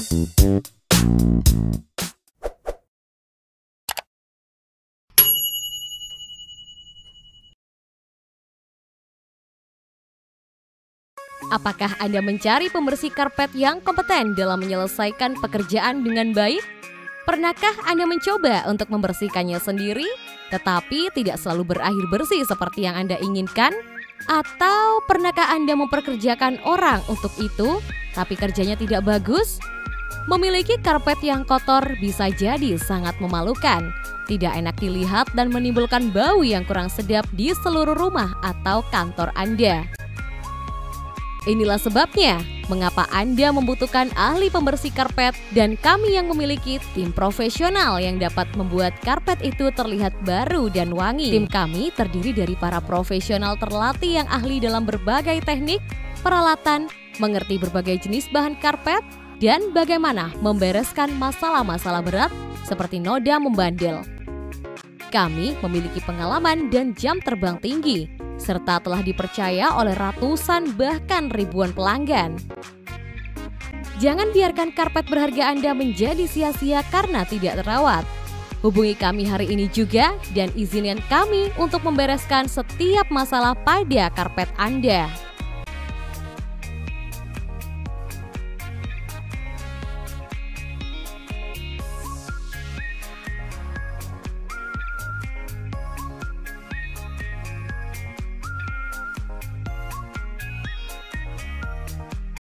Apakah Anda mencari pembersih karpet yang kompeten dalam menyelesaikan pekerjaan dengan baik? Pernahkah Anda mencoba untuk membersihkannya sendiri, tetapi tidak selalu berakhir bersih seperti yang Anda inginkan? Atau pernahkah Anda memperkerjakan orang untuk itu, tapi kerjanya tidak bagus? Memiliki karpet yang kotor bisa jadi sangat memalukan, tidak enak dilihat dan menimbulkan bau yang kurang sedap di seluruh rumah atau kantor Anda. Inilah sebabnya mengapa Anda membutuhkan ahli pembersih karpet dan kami yang memiliki tim profesional yang dapat membuat karpet itu terlihat baru dan wangi. Tim kami terdiri dari para profesional terlatih yang ahli dalam berbagai teknik, peralatan, mengerti berbagai jenis bahan karpet, dan bagaimana membereskan masalah-masalah berat seperti noda membandel. Kami memiliki pengalaman dan jam terbang tinggi, serta telah dipercaya oleh ratusan bahkan ribuan pelanggan. Jangan biarkan karpet berharga Anda menjadi sia-sia karena tidak terawat. Hubungi kami hari ini juga dan izinkan kami untuk membereskan setiap masalah pada karpet Anda.